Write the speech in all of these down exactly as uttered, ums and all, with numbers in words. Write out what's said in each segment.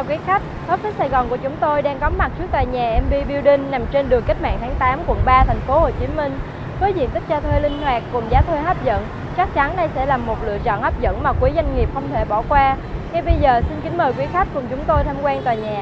quý khách, Office Sài Gòn của chúng tôi đang có mặt trước tòa nhà em bê Building nằm trên đường Cách mạng tháng tám, quận ba, thành phố Hồ Chí Minh. Với diện tích cho thuê linh hoạt cùng giá thuê hấp dẫn, chắc chắn đây sẽ là một lựa chọn hấp dẫn mà quý doanh nghiệp không thể bỏ qua. Ngay bây giờ xin kính mời quý khách cùng chúng tôi tham quan tòa nhà.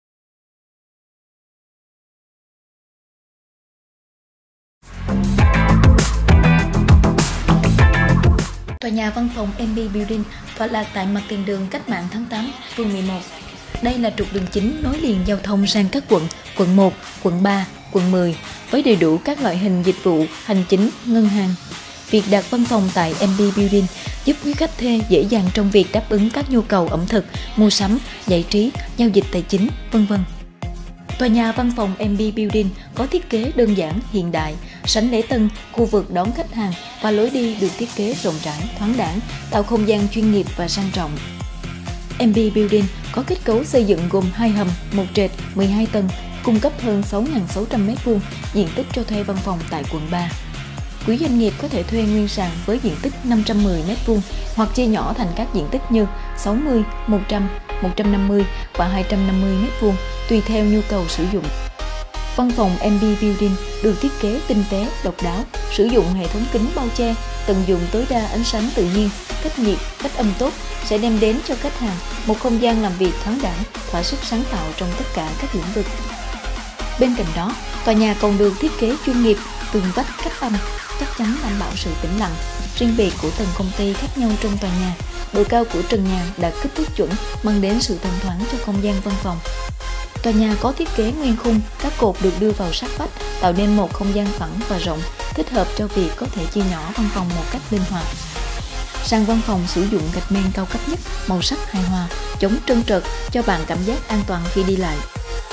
Tòa nhà văn phòng em bê Building tọa lạc tại mặt tiền đường Cách mạng tháng tám, phường mười một. Đây là trục đường chính nối liền giao thông sang các quận, quận một, quận ba, quận mười, với đầy đủ các loại hình dịch vụ, hành chính, ngân hàng. Việc đặt văn phòng tại em bê Building giúp quý khách thuê dễ dàng trong việc đáp ứng các nhu cầu ẩm thực, mua sắm, giải trí, giao dịch tài chính, vân vân. Tòa nhà văn phòng em bê Building có thiết kế đơn giản, hiện đại, sảnh lễ tân, khu vực đón khách hàng và lối đi được thiết kế rộng rãi, thoáng đãng, tạo không gian chuyên nghiệp và sang trọng. em bê Building có kết cấu xây dựng gồm hai hầm, một trệt, mười hai tầng, cung cấp hơn sáu nghìn sáu trăm mét vuông diện tích cho thuê văn phòng tại quận ba. Quý doanh nghiệp có thể thuê nguyên sàn với diện tích năm trăm mười mét vuông hoặc chia nhỏ thành các diện tích như sáu mươi, một trăm, một trăm năm mươi và hai trăm năm mươi mét vuông tùy theo nhu cầu sử dụng. Văn phòng em bê Building được thiết kế tinh tế, độc đáo, sử dụng hệ thống kính bao che, tận dụng tối đa ánh sáng tự nhiên, cách nhiệt, cách âm tốt sẽ đem đến cho khách hàng một không gian làm việc thoáng đãng, thỏa sức sáng tạo trong tất cả các lĩnh vực. Bên cạnh đó, tòa nhà còn được thiết kế chuyên nghiệp, tường vách cách âm, chắc chắn đảm bảo sự tĩnh lặng. Riêng biệt của từng công ty khác nhau trong tòa nhà, độ cao của trần nhà đạt kích thước chuẩn mang đến sự thông thoáng cho không gian văn phòng. Tòa nhà có thiết kế nguyên khung, các cột được đưa vào sát vách, tạo nên một không gian phẳng và rộng, thích hợp cho việc có thể chia nhỏ văn phòng một cách linh hoạt. Sàn văn phòng sử dụng gạch men cao cấp nhất, màu sắc hài hòa, chống trơn trượt, cho bạn cảm giác an toàn khi đi lại.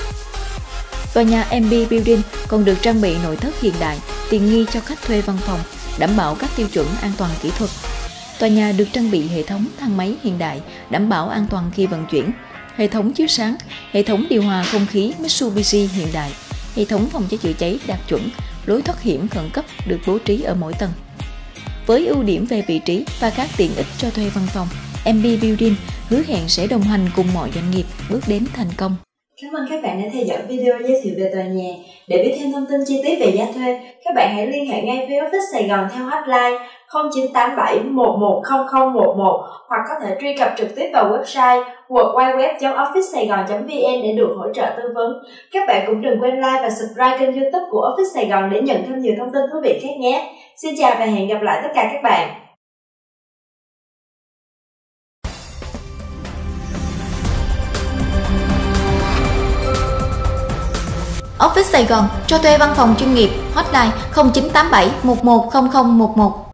Tòa nhà em bê Building còn được trang bị nội thất hiện đại, tiện nghi cho khách thuê văn phòng, đảm bảo các tiêu chuẩn an toàn kỹ thuật. Tòa nhà được trang bị hệ thống thang máy hiện đại, đảm bảo an toàn khi vận chuyển, hệ thống chiếu sáng, hệ thống điều hòa không khí Mitsubishi hiện đại, hệ thống phòng cháy chữa cháy đạt chuẩn, lối thoát hiểm khẩn cấp được bố trí ở mỗi tầng. Với ưu điểm về vị trí và các tiện ích cho thuê văn phòng, em bê Building hứa hẹn sẽ đồng hành cùng mọi doanh nghiệp bước đến thành công. Cảm ơn các bạn đã theo dõi video giới thiệu về tòa nhà. Để biết thêm thông tin chi tiết về giá thuê, các bạn hãy liên hệ ngay với Office Sài Gòn theo hotline không chín tám bảy một một không không một một hoặc có thể truy cập trực tiếp vào website w w w chấm office saigon chấm v n để được hỗ trợ tư vấn. Các bạn cũng đừng quên like và subscribe kênh YouTube của Office Sài Gòn để nhận thêm nhiều thông tin thú vị khác nhé. Xin chào và hẹn gặp lại tất cả các bạn. Office Sài Gòn cho thuê văn phòng chuyên nghiệp, hotline không chín tám bảy một một không không một một.